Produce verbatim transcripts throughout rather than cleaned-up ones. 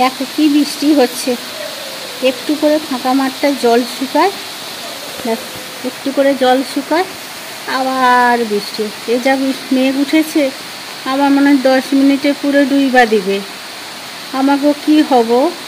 দেখো কি বৃষ্টি হচ্ছে, একটু করে ফাঁকা মাঠটায় জল শুকায়, দেখো একটু করে জল শুকায় আবার বৃষ্টি। এ যা মেঘ উঠেছে, আমার মনে হয় দশ মিনিটে পুরো ডুইবা দিবে। আমাকেও কি হব,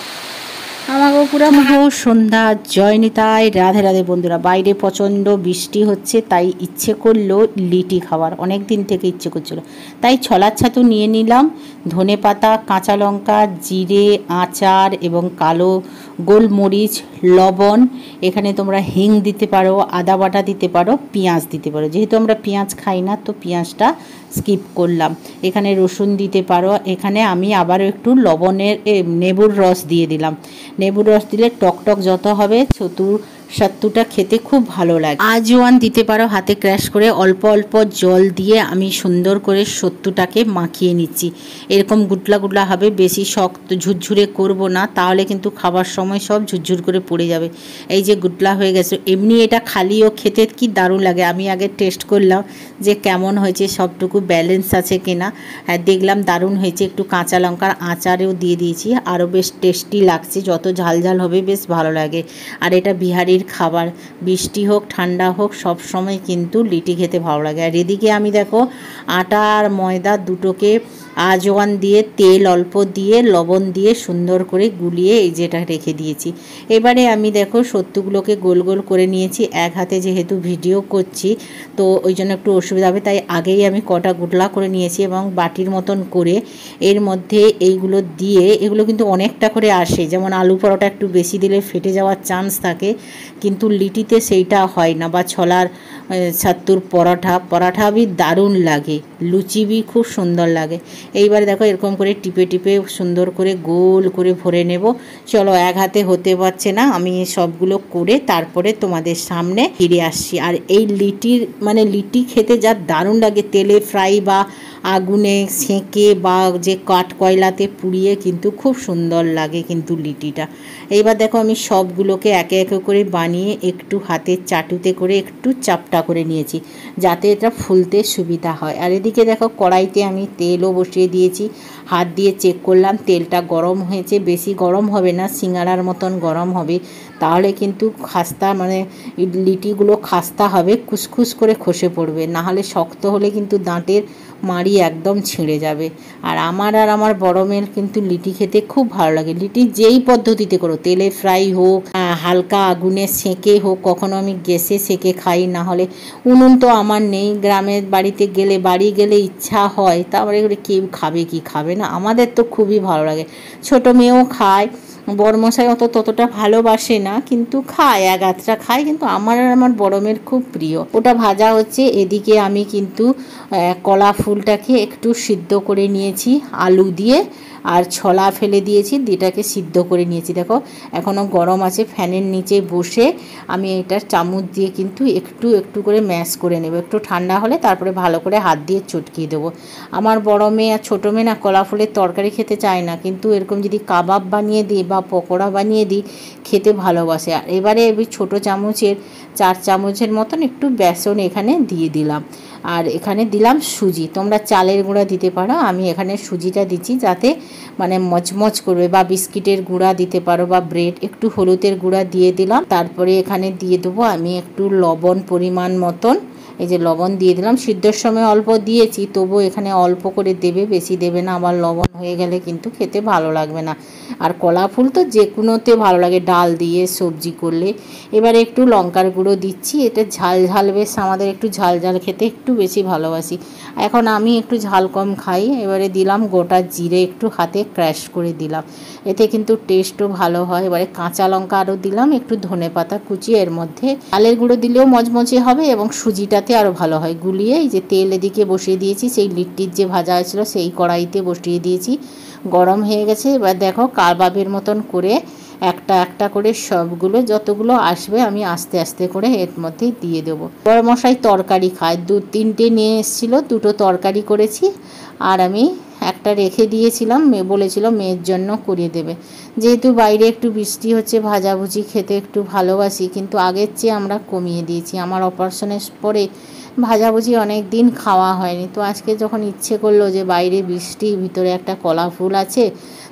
আমাকেও পুরো সন্ধ্যা। জয় নিতাই, রাধে রাধে বন্ধুরা। বাইরে প্রচণ্ড বৃষ্টি হচ্ছে, তাই ইচ্ছে করলো লিটি খাওয়ার, অনেক দিন থেকে ইচ্ছে করছিল, তাই ছলার ছাতু নিয়ে নিলাম। ধনে পাতা, কাঁচা লঙ্কা, জিরে, আচার এবং কালো গোলমরিচ, লবণ, এখানে তোমরা হিং দিতে পারো, আদা বাটা দিতে পারো, পেঁয়াজ দিতে পারো। যেহেতু আমরা পেঁয়াজ খাই না, তো পেঁয়াজটা স্কিপ করলাম। এখানে রসুন দিতে পারো। এখানে আমি আবারও একটু লবণের নেবুর রস দিয়ে দিলাম। নেবুর রস দিলে টকটক যত হবে, ছতুর সাত্তুটা খেতে খুব ভালো লাগে। আজওয়ান দিতে পারো হাতে ক্র্যাশ করে। অল্প অল্প জল দিয়ে আমি সুন্দর করে সত্তুটাকে মাখিয়ে নিচ্ছি। এরকম গুটলা গুটলা হবে, বেশি শক্ত ঝুরঝুরে করব না, তাহলে কিন্তু খাবার সময় সব ঝুরঝুর করে পড়ে যাবে। এই যে গুটলা হয়ে গেছে। এমনি এটা খালিও খেতে কি দারুণ লাগে। আমি আগে টেস্ট করলাম যে কেমন হয়েছে, সবটুকু ব্যালেন্স আছে কিনা। হ্যাঁ, দেখলাম দারুণ হয়েছে। একটু কাঁচা লঙ্কার আচারেও দিয়ে দিয়েছি, আরও বেশ টেস্টি লাগছে। যত ঝাল ঝাল হবে বেশ ভালো লাগে। আর এটা বিহারির খাবার, বৃষ্টি হোক ঠান্ডা হোক সব সময় কিন্তু লিটি খেতে ভালো লাগে। আর এদিকে আমি দেখো আটা আর ময়দা দুটোকে আজওয়ান দিয়ে, তেল অল্প দিয়ে, লবণ দিয়ে সুন্দর করে গুলিয়ে এই যেটা রেখে দিয়েছি। এবারে আমি দেখো সত্তুগুলোকে গোল গোল করে নিয়েছি। এক হাতে যেহেতু ভিডিও করছি, তো ওই জন্য একটু অসুবিধা হবে, তাই আগেই আমি কটা গুটলা করে নিয়েছি এবং বাটির মতন করে এর মধ্যে এইগুলো দিয়ে, এগুলো কিন্তু অনেকটা করে আসে। যেমন আলু পরোটা একটু বেশি দিলে ফেটে যাওয়ার চান্স থাকে, কিন্তু লিটিতে সেইটা হয় না। বা ছোলার ছাত্তুর পরোটা পরোটা বি দারুণ লাগে, লুচি বি খুব সুন্দর লাগে। এইবারে দেখো এরকম করে টিপে টিপে সুন্দর করে গোল করে ভরে নেব। চলো, এক হাতে হতে পারছে না, আমি সবগুলো করে তারপরে তোমাদের সামনে ফিরে আসছি। আর এই লিটির মানে লিটি খেতে যা দারুণ লাগে, তেলে ফ্রাই বা আগুনে সেঁকে বা যে কাঠ কয়লাতে পুড়িয়ে কিন্তু খুব সুন্দর লাগে কিন্তু লিটিটা। এইবার দেখো আমি সবগুলোকে একে একে করে বানিয়ে একটু হাতের চাটুতে করে একটু চাপটা করে নিয়েছি, যাতে এটা ফুলতে সুবিধা হয়। আর এদিকে দেখো কড়াইতে আমি তেলও বসিয়ে দিয়েছি। হাত দিয়ে চেক করলাম তেলটা গরম হয়েছে। বেশি গরম হবে না, সিঙ্গারার মতন গরম হবে, তাহলে কিন্তু খাস্তা মানে লিটিগুলো খাস্তা হবে, খুসখুস করে খসে পড়বে। নাহলে শক্ত হলে কিন্তু দাঁতের মাড়ি একদম ছিঁড়ে যাবে। আর আমার আর আমার বড় মেয়ের কিন্তু লিটি খেতে খুব ভালো লাগে। লিটি যেই পদ্ধতিতে করো, তেলে ফ্রাই হোক, হালকা আগুনে সেঁকে হোক, কখনো আমি গ্যাসে সেঁকে খাই, না হলে উনুন তো আমার নেই। গ্রামের বাড়িতে গেলে বাড়ি গেলে ইচ্ছা হয়, তারপরে কেউ খাবে কি খাবে না, আমাদের তো খুবই ভালো লাগে। ছোটো মেয়েও খায়, বড়মশাই অত ততটা ভালোবাসে না, কিন্তু খায়, এক আধটা খায়, কিন্তু আমার আর আমার বড় মেয়ের খুব প্রিয়। ওটা ভাজা হচ্ছে। এদিকে আমি কিন্তু কলা ফুলটাকে একটু সিদ্ধ করে নিয়েছি আলু দিয়ে, আর ছলা ফেলে দিয়েছি, এটাকে সিদ্ধ করে নিয়েছি। দেখো এখনও গরম আছে। ফ্যানের নিচে বসে আমি এটা চামচ দিয়ে কিন্তু একটু একটু করে ম্যাশ করে নেব। একটু ঠান্ডা হলে তারপরে ভালো করে হাত দিয়ে চটকিয়ে দেবো। আমার বড় মেয়ে আর ছোটো মেয়ে না কলা ফুলের তরকারি খেতে চায় না, কিন্তু এরকম যদি কাবাব বানিয়ে দিই বা পকোড়া বানিয়ে দিই খেতে ভালোবাসে। আর এবারে এই ছোটো চামচের চার চামচের মতন একটু বেসন এখানে দিয়ে দিলাম। আর এখানে দিলাম সুজি, তোমরা চালের গুঁড়া দিতে পারো, আমি এখানে সুজিটা দিচ্ছি যাতে মানে মচমচ করবে। বা বিস্কিটের গুঁড়া দিতে পারো বা ব্রেড, একটু হলুদের গুঁড়া দিয়ে দিলাম। তারপরে এখানে দিয়ে দেবো আমি একটু লবণ পরিমাণ মতন। এই যে লবণ দিয়ে দিলাম, সিদ্ধর সময় অল্প দিয়েছি, তবু এখানে অল্প করে দেবে, বেশি দেবে না, আবার লবণ হয়ে গেলে কিন্তু খেতে ভালো লাগবে না। আর কলা ফুল তো যে কোনোতে ভালো লাগে, ডাল দিয়ে সবজি করলে। এবারে একটু লঙ্কার গুঁড়ো দিচ্ছি, এটা ঝাল ঝাল বেশ, আমাদের একটু ঝাল ঝাল খেতে একটু বেশি ভালোবাসি। এখন আমি একটু ঝাল কম খাই। এবারে দিলাম গোটা জিরে, একটু হাতে ক্র্যাশ করে দিলাম, এতে কিন্তু টেস্টও ভালো হয়। এবারে কাঁচা লঙ্কা আরও দিলাম, একটু ধনে পাতা কুচিয়ে এর মধ্যে। চালের গুঁড়ো দিলেও মচমচে হবে এবং সুজিটাতে আরও ভালো হয়। গুলিয়ে এই যে তেল এদিকে বসিয়ে দিয়েছি, সেই লিট্টির যে ভাজা হয়েছিল সেই কড়াইতে বসিয়ে দিয়েছি, গরম হয়ে গেছে। এবার দেখো কাবাবের মতন করে একটা একটা করে সবগুলো যতগুলো আসবে আমি আস্তে আস্তে করে এর মধ্যে দিয়ে দেবো। বড় মশাই তরকারি খায়, দু তিনটে নিয়ে এসেছিলো, দুটো তরকারি করেছি, আর আমি একটা রেখে দিয়েছিলাম, মেয়ে বলেছিল মেয়ের জন্য করিয়ে দেবে। যেহেতু বাইরে একটু বৃষ্টি হচ্ছে, ভাজাভুজি খেতে একটু ভালোবাসি, কিন্তু আগের চেয়ে আমরা কমিয়ে দিয়েছি। আমার অপারেশনের পরে ভাজাভুজি অনেক দিন খাওয়া হয়নি, তো আজকে যখন ইচ্ছে করলো যে বাইরে বৃষ্টি, ভিতরে একটা কলা ফুল আছে,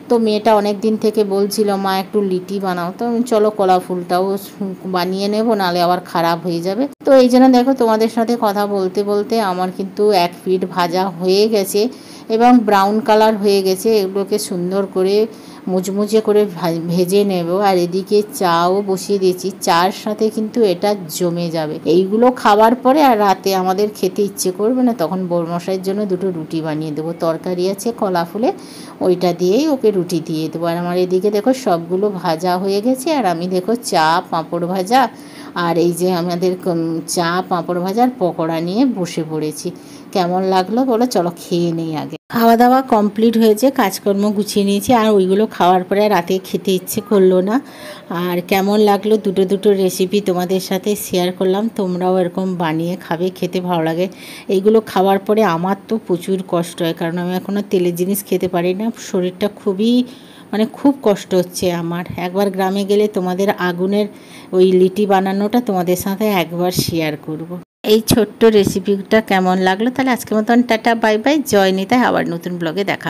তো মেয়েটা অনেক দিন থেকে বলছিল মা একটু লিটি বানাও, তো আমি চলো কলা ফুলটাও বানিয়ে নেব, নাহলে আবার খারাপ হয়ে যাবে। তো এই জন্য দেখো তোমাদের সাথে কথা বলতে বলতে আমার কিন্তু এক পিঠ ভাজা হয়ে গেছে এবং ব্রাউন কালার হয়ে গেছে। এগুলোকে সুন্দর করে মুচমুচে করে ভেজে নেব। আর এদিকে চাও বসিয়ে দিয়েছি, চার সাথে কিন্তু এটা জমে যাবে। এইগুলো খাওয়ার পরে আর রাতে আমাদের খেতে ইচ্ছে করবে না, তখন বড়মশাইয়ের জন্য দুটো রুটি বানিয়ে দেবো। তরকারি আছে কলা ফুলে, ওইটা দিয়েই ওকে রুটি দিয়ে দেবো। আর আমার এদিকে দেখো সবগুলো ভাজা হয়ে গেছে, আর আমি দেখো চা পাঁপড় ভাজা আর এই যে আমাদের চা পাঁপড় ভাজার পকোড়া নিয়ে বসে পড়েছি। কেমন লাগলো বলো, চলো খেয়ে নেই আগে। খাওয়া দাওয়া কমপ্লিট হয়েছে, কাজকর্ম গুছিয়ে নিয়েছি, আর ওইগুলো খাওয়ার পরে রাতে খেতে ইচ্ছে করলো না। আর কেমন লাগলো দুটো দুটো রেসিপি তোমাদের সাথে শেয়ার করলাম। তোমরাও এরকম বানিয়ে খাবে, খেতে ভালো লাগে। এইগুলো খাওয়ার পরে আমার তো প্রচুর কষ্ট হয়, কারণ আমি এখনও তেলের জিনিস খেতে পারি না, শরীরটা খুবই মানে খুব কষ্ট হচ্ছে আমার। একবার গ্রামে গেলে তোমাদের আগুনের ওই লিটি বানানোটা তোমাদের সাথে একবার শেয়ার করব। এই ছোট্ট রেসিপিটা কেমন লাগলো, তাহলে আজকের মতন টাটা বাই বাই, জয় নিতাই। আবার নতুন ব্লগে দেখা।